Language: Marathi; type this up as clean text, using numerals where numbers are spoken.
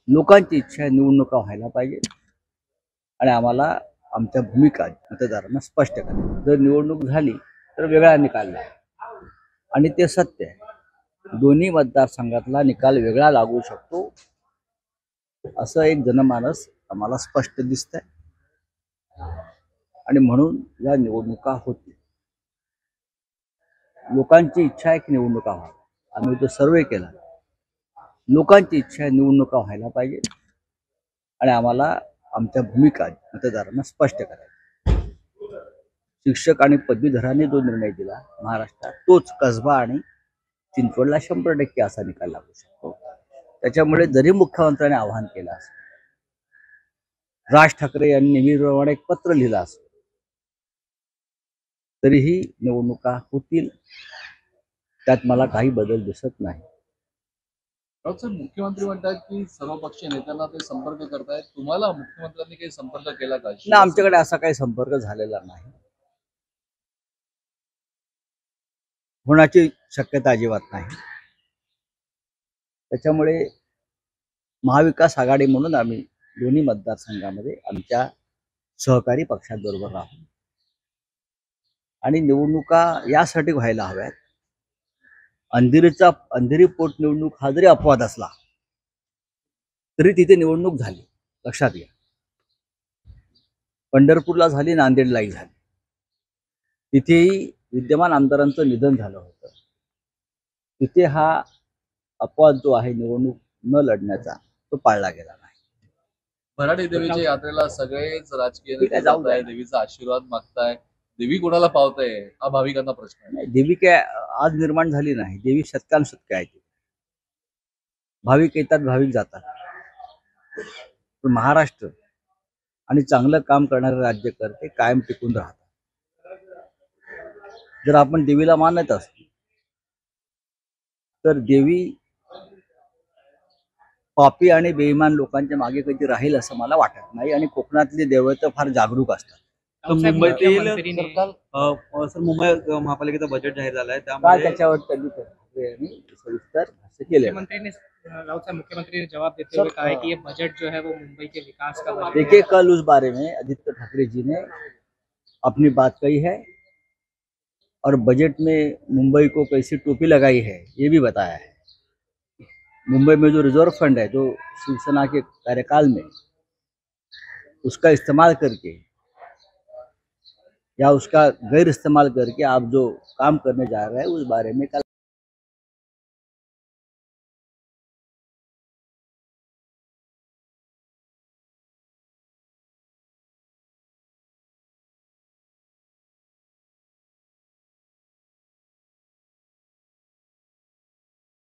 लोकांची इच्छा आहे निवडणुका व्हायला पाहिजे आणि आम्हाला आमच्या भूमिका मतदारांना स्पष्ट करायची. जर निवडणूक झाली तर वेगळा निकाल लागेल आणि ते सत्य आहे. दोन्ही मतदारसंघातला निकाल वेगळा लागू शकतो असं एक जनमानस आम्हाला स्पष्ट दिसतंय आणि म्हणून या निवडणुका होतील. लोकांची इच्छा आहे की निवडणुका व्हाव्या. आम्ही तो सर्वे केला. लोकांची इच्छा आहे निवडणुका व्हायला पाहिजे आणि आम्हाला आमच्या भूमिका मतदारांना स्पष्ट करायची. शिक्षक आणि पदवीधरांनी जो निर्णय दिला महाराष्ट्रात तोच कसबा आणि चिंचवडला 100% असा निकाल लागू शकतो. त्याच्यामुळे जरी मुख्यमंत्र्यांनी आवाहन केलं असं, राज ठाकरे यांनी नेहमीप्रमाणे एक पत्र लिहिलं असं, तरीही निवडणुका होतील. त्यात मला काही बदल दिसत नाही. मुख्यमंत्री म्हणतात की सर्वपक्षीय नेत्यांना ते संपर्क करतायत. तुम्हाला मुख्यमंत्र्यांनी काही संपर्क केला का? ना, आमच्याकडे असा काही संपर्क झालेला नाही. होण्याची शक्यता अजिबात नाही. त्याच्यामुळे महाविकास आघाडी म्हणून आम्ही दोन्ही मतदारसंघामध्ये आमच्या सहकारी पक्षांबरोबर राहू आणि निवडणुका यासाठी व्हायला हव्यात. अंधेरी पोटनिवडणूक हा जरी अपवाद असला तरी तिथे निवडणूक झाली. लक्षात घ्या, पंढरपूरला झाली, नांदेडलाही झाली. तिथेही विद्यमान आमदारांचं निधन झालं होतं. तिथे हा अपवाद जो आहे निवडणूक न लढण्याचा तो पाळला गेला नाही. भराडी देवीच्या यात्रेला सगळेच राजकीय ठीक आहे, नेते जाऊ जात आहे, द्या. देवीचा आशीर्वाद मागताय. देवी कोणाला पावते हा भाविकांना प्रश्न आहे. नाही, देवी काय आज निर्माण झाली नाही. देवी शतकानुशतके आहे. भाविक येतात, भाविक जातात. पण महाराष्ट्र आणि चांगलं काम करणारे राज्यकर्ते कायम टिकून राहतात. जर आपण देवीला मानत असतो तर देवी पापी आणि बेईमान लोकांच्या मागे कधी राहील असं मला वाटत नाही. आणि कोकणातले देवता फार जागरूक असतात. मुंबईतील सर मुंबई महापालिकेचा बजेट जाहीर झालाय, त्यामुळे त्याच्यावर त्यांनी सविस्तर भाष्य केले. मुख्यमंत्री ने जवाब देते हुए कहा है कि ये बजट जो है वो मुंबई के विकास का बजट देखिए, कल उस बारे में आदित्य ठाकरे जी ने अपनी बात कही है और बजट में मुंबई को कैसी टोपी लगाई है ये भी बताया है. मुंबई में जो रिजर्व फंड है, जो शिवसेना के कार्यकाल में, उसका इस्तेमाल करके या उसका गैर इस्तेमाल करके आप जो काम करने जा रहे हैं उस बारे में कल